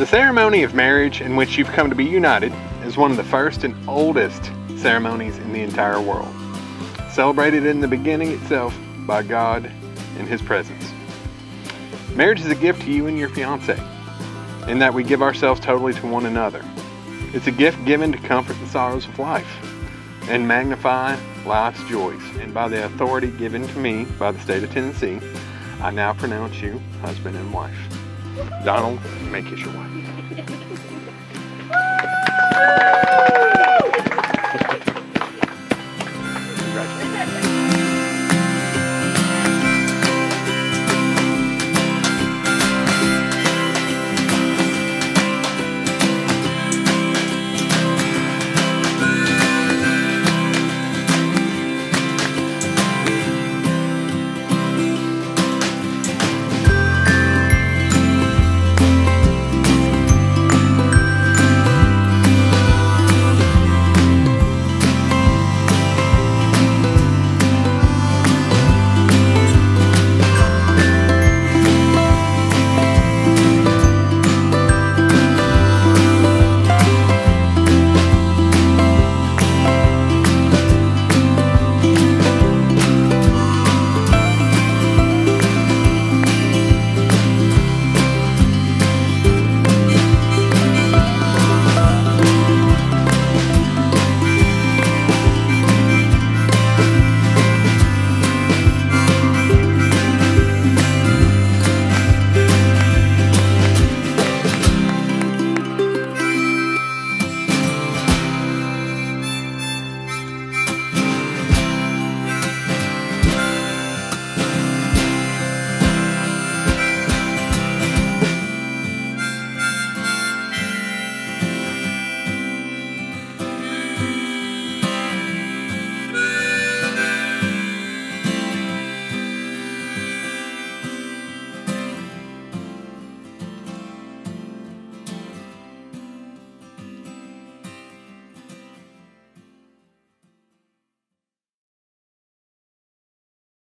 ceremony of marriage, in which you've come to be united, is one of the first and oldest ceremonies in the entire world, celebrated in the beginning itself by God in His presence. Marriage is a gift to you and your fiancé, in that we give ourselves totally to one another. It's a gift given to comfort the sorrows of life and magnify life's joys. And by the authority given to me by the state of Tennessee, I now pronounce you husband and wife. Donald, make kiss your wife.